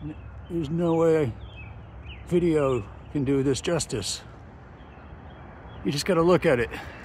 There's no way video can do this justice. You just got to look at it.